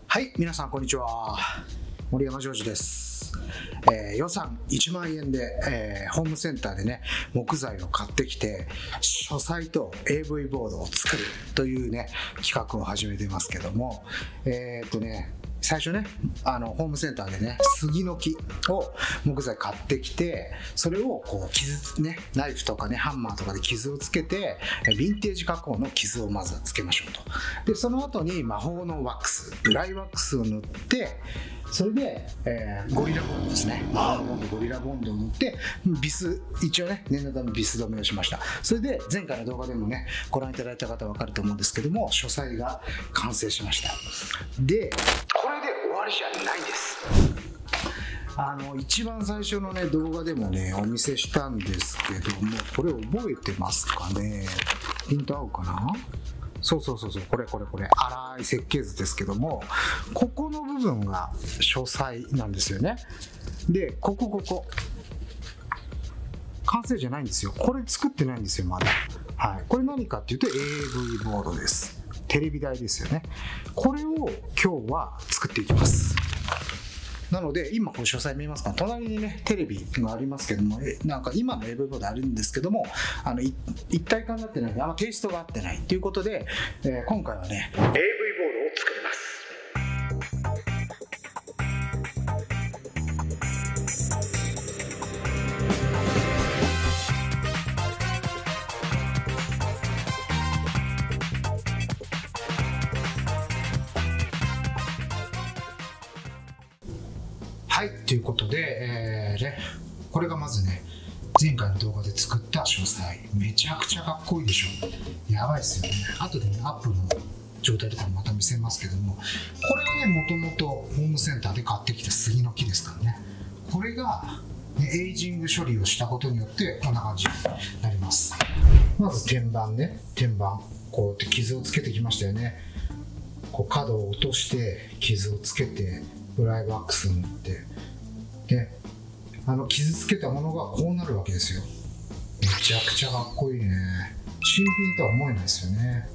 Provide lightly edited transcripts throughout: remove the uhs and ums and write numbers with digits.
はい、皆さんこんにちは。森山ジョージです。予算1万円で、ホームセンターでね、木材を買ってきて書斎と AV ボードを作るというね企画を始めてますけども、最初ねホームセンターでね杉の木を木材買ってきて、それをこうナイフとかねハンマーとかで傷をつけて、ヴィンテージ加工の傷をまずはつけましょうと。でその後に魔法のワックス、ドライワックスを塗って、それで、ゴリラボンドですね、ゴリラボンドを塗ってビス、一応ね念のためビス止めをしました。それで前回の動画でもねご覧いただいた方は分かると思うんですけども、書斎が完成しました。でこれで終わりじゃないです。一番最初のね動画でもねお見せしたんですけども、これ覚えてますかね。ピント合うかな。そうこれ粗い設計図ですけども、ここの部分が書斎なんですよね。でここ完成じゃないんですよ。これ作ってないんですよまだ。はい、これ何かっていうと AV ボードです。テレビ台ですよね。これを今日は作っていきます。なので今この書斎見えますか。隣にねテレビがありますけども、なんか今の AV ボードあるんですけども、一体感になってない、テイストが合ってないということで、今回はね AV ボードを作ります。はい、ということで、これがまずね前回の動画で作った書斎、めちゃくちゃかっこいいでしょ。やばいですよね。後でねアップの状態とかもまた見せますけども、これはねもともとホームセンターで買ってきた杉の木ですからね。これがエイジング処理をしたことによってこんな感じになります。まず天板ね、こうやって傷をつけてきましたよね。こう角を落として傷をつけてドライワックス塗って、で傷つけたものがこうなるわけですよ。めちゃくちゃかっこいいね。新品とは思えないですよね。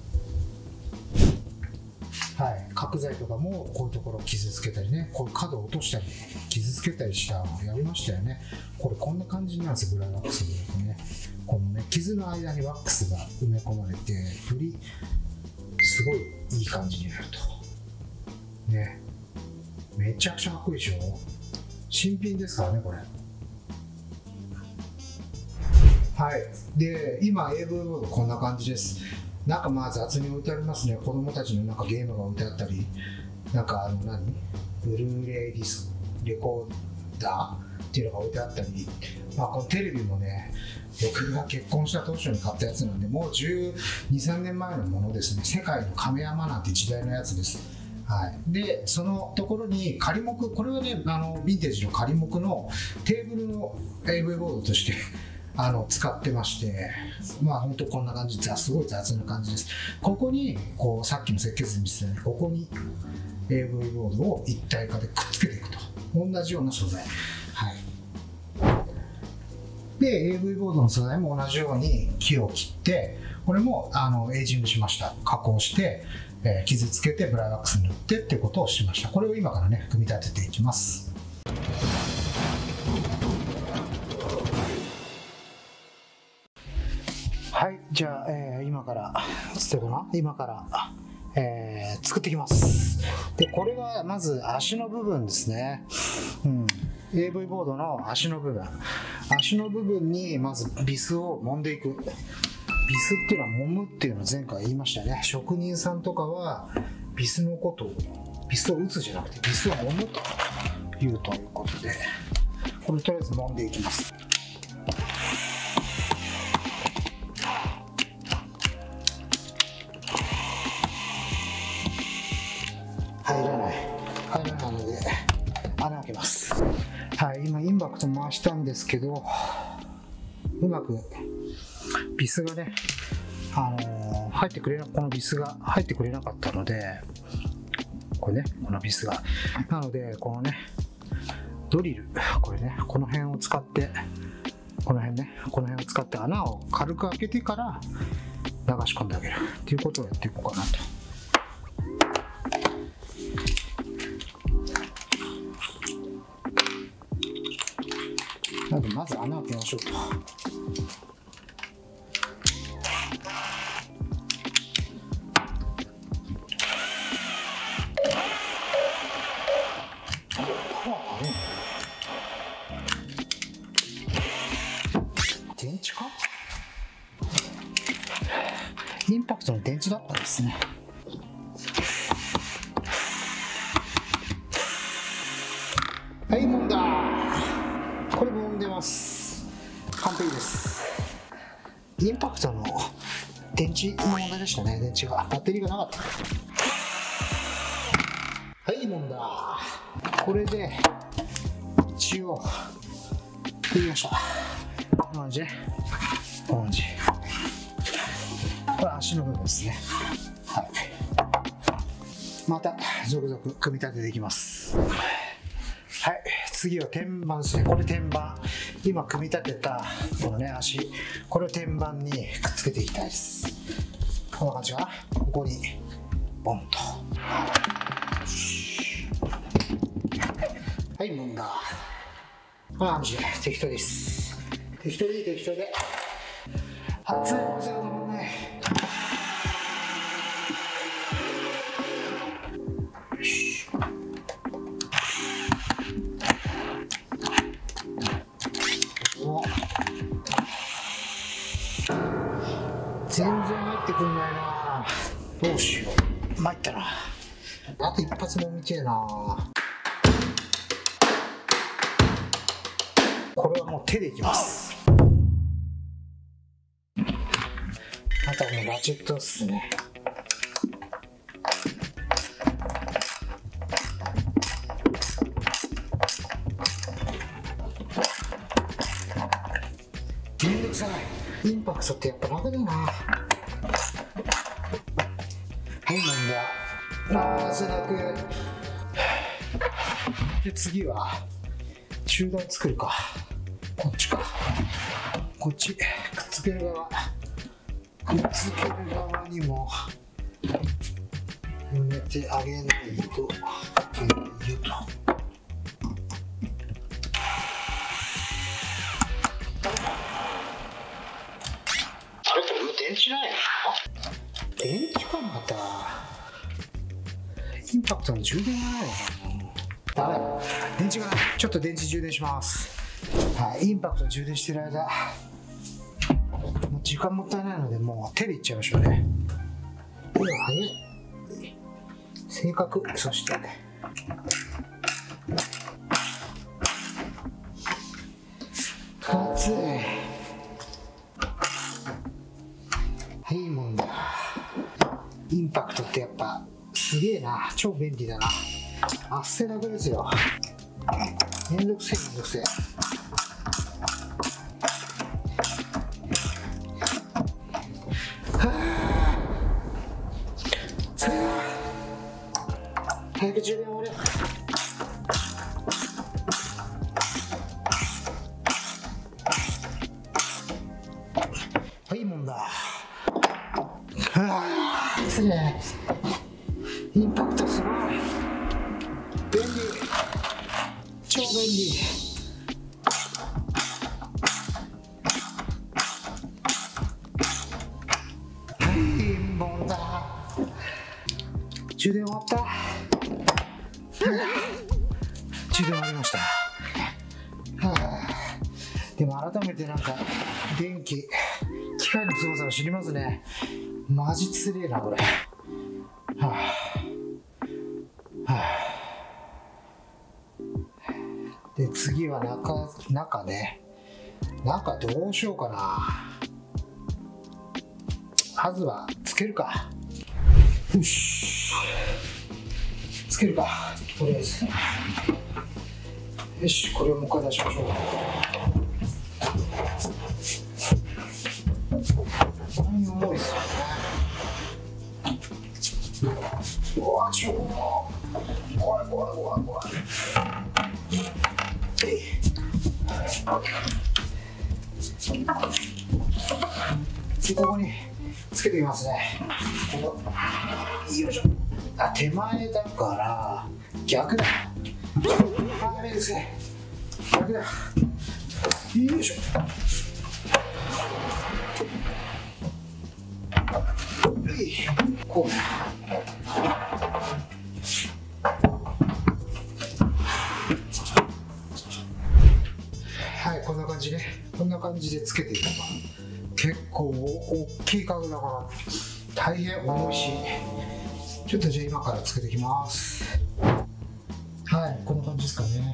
はい、角材とかもこういうところ傷つけたりね、こういう角を落としたり傷つけたりしたのをやりましたよね。これこんな感じなんですよ、ドライワックスでね。このね傷の間にワックスが埋め込まれて、よりすごいいい感じになるとね。めちゃくちゃかっこいいでしょ。新品ですからねこれ。はい、で今 AV ボードこんな感じです。なんかまあ雑に置いてありますね。子供たちのなんかゲームが置いてあったり、なんかブルーレイレコーダーっていうのが置いてあったり、このテレビもね僕が結婚した当初に買ったやつなんで、もう12、13年前のものですね。世界の亀山なんて時代のやつです。はい、でそのところに仮木、これはねヴィンテージの仮木のテーブルの AV ボードとして使ってまして、本当こんな感じ、すごい雑な感じです。ここにこうさっきの設計図に見せたように、ここに AV ボードを一体化でくっつけていくと、同じような素材。はい、で AV ボードの素材も同じように木を切って、これもエイジングしました。加工して傷つけてブライワックス塗ってっていうことをしました。これを今からね組み立てていきます。はい、じゃあ、今から作っていきます。でこれがまず足の部分ですね。AV ボードの足の部分にまずビスを揉んでいく。ビスっていうのは揉むっていうのを前回言いましたね。職人さんとかはビスのことを、ビスを打つじゃなくてビスを揉むということで、これとりあえず揉んでいきます。入らないので穴開けます。はい、今インパクト回したんですけど、うまくビスがね、このビスが入ってくれなかったので、このビスが、なのでこのねドリル、この辺を使って、この辺を使って穴を軽く開けてから流し込んであげるっていうことをやっていこうかなと。 まず穴を開けましょうと。電池か？インパクトの電池だったんですね。はい、もんだ。これもんでます。完璧です。インパクトの電池の問題でしたね。電池が、バッテリーがなかった。はい、もんだ。これで一応できました。こんな感じね。こんな感じ。これ足の部分ですね。はい。また続々組み立てていきます。はい、次は天板ですね。これ天板。今組み立てたこのね足、これを天板にくっつけていきたいです。こんな感じかな。ここにボンと。はい、もんだ。こんな感じで適当です。適当でいい、適当で。熱いお世話だもんね。よし。全然入ってくんないな。どうしよう。参ったな。あと一発も見てえな。これはもう手でいきます。あとはもうラチェットっすね。めんどくさい。インパクトってやっぱ楽だな。はい、なんだ。汗だく。で、次は中段作るか。こっちか。こっちくっつける側。くっつける側にも埋めてあげないといけないよと。電池ないの？電池かまた。インパクトの充電がないのかな。ダメだ。電池がない。ちょっと電池充電します。はい、インパクト充電してる間、もう時間もったいないので、もう手でいっちゃいましょうね。早い。正確。そして熱い。はい、もんだ。インパクトってやっぱすげえな。超便利だな。汗だくですよ。めんどくせえ、めんどくせえ。早く充電終われ。はい、もんだ。熱い。インパクトすごい。便利。超便利。はい、もんだ。充電終わった。充電終わりました。でも改めてなんか電気、機械の操作を知りますね。マジつれえなこれ。で次は中ね。中どうしようかな。まずはつけるか。よし。つけるか。とりあえず。よし、これをもう一回出しましょう。重いですよね。うわ、ちょっと怖い。で、ここにつけていきますね。よいしょ。あ、手前だから逆だ。あ、めんどくせえ。逆だ。 よいしょ。こうね。はい、こんな感じね。こんな感じでつけていくと結構大きい家具だから大変重いし、ちょっとじゃあ今からつけていきます。はい、こんな感じですかね。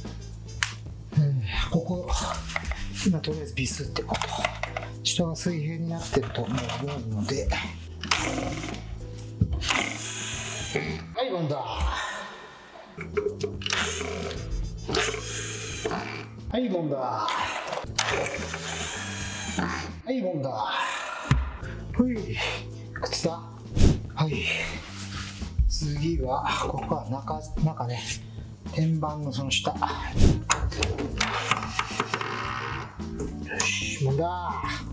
ここ今とりあえずビスってこと、下が水平になってると思うので、はい、ボンだ。はい、ボンだ。はい、ボンだ。ほい、靴だ。はい。次はここは中ね、天板のその下。よし、ボンだ。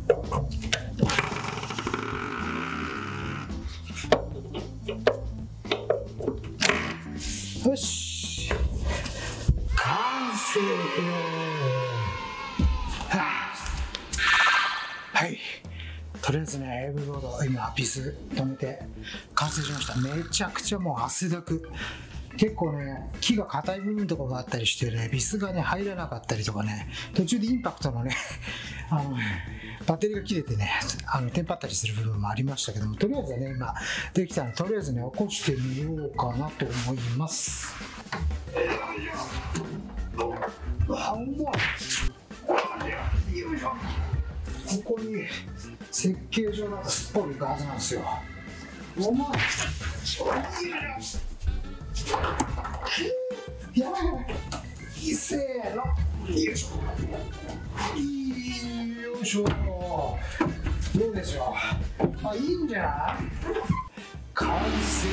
よし、完成。はい、とりあえずね、AV ボード今ビス止めて完成しました。めちゃくちゃもう汗だく。結構ね、木が硬い部分とかがあったりしてね、ビスがね入らなかったりとかね、途中でインパクトのねバッテリーが切れてね、テンパったりする部分もありましたけども、とりあえずね今できたので、とりあえずね起こしてみようかなと思います。よいしょ。ここに設計上だとすっぽりいくはずなんですよ。お前やばいやばい。せーの、よいしょ。よいしょ。どうでしょう。あ、いいんじゃない？完成。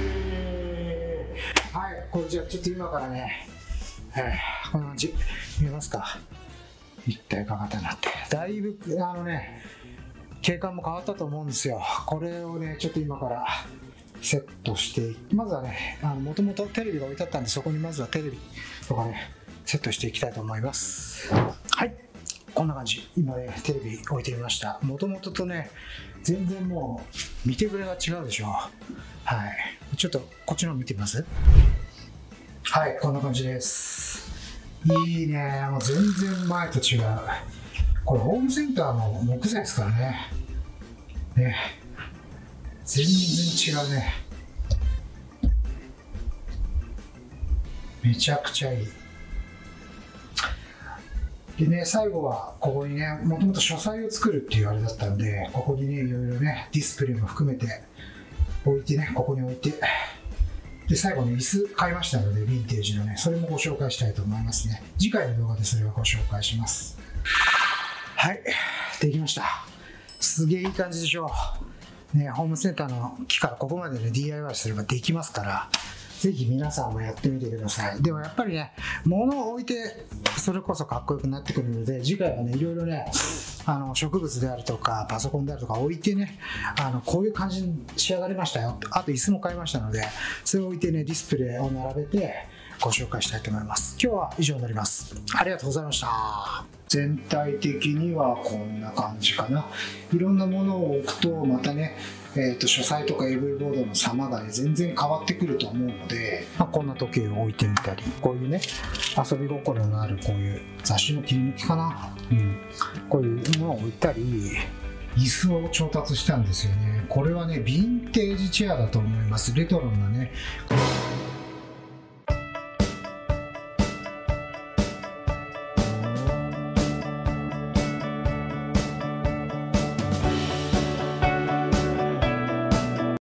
はい、これじゃあちょっと今からね、こんな感じ見えますか？一体化型になってだいぶ景観も変わったと思うんですよ。これをねちょっと今からセットして、まずはねもともとテレビが置いてあったんで、そこにまずはテレビとかねセットしていきたいと思います。はい、こんな感じ。今ねテレビ置いてみました。もともととね全然もう見てくれが違うでしょ。はい、ちょっとこっちの見てみます。はい、こんな感じです。いいね、もう全然前と違う。これホームセンターの木材ですからね。ね、全然違うね。めちゃくちゃいい。でね、最後はここにね、もともと書斎を作るっていうあれだったんで、ここにねいろいろねディスプレイも含めて置いてね、ここに置いて、で最後ね椅子買いましたので、ヴィンテージのね、それもご紹介したいと思いますね。次回の動画でそれをご紹介します。はい、できました。すげえいい感じでしょうね。ホームセンターの木からここまでね DIY すればできますから、ぜひ皆さんもやってみてください。でもやっぱりね、物を置いてそれこそかっこよくなってくるので、次回はねいろいろね植物であるとかパソコンであるとか置いてね、こういう感じに仕上がりましたよ。あと椅子も買いましたので、それを置いてねディスプレイを並べてご紹介したいと思います。今日は以上になります。ありがとうございました。全体的にはこんな感じかな。いろんなものを置くとまたね、書斎とか AV ボードの様がね全然変わってくると思うので、こんな時計を置いてみたり、こういうね遊び心のあるこういう雑誌の切り抜きかな、こういうものを置いたり、椅子を調達したんですよね。これはねヴィンテージチェアだと思います。レトロなね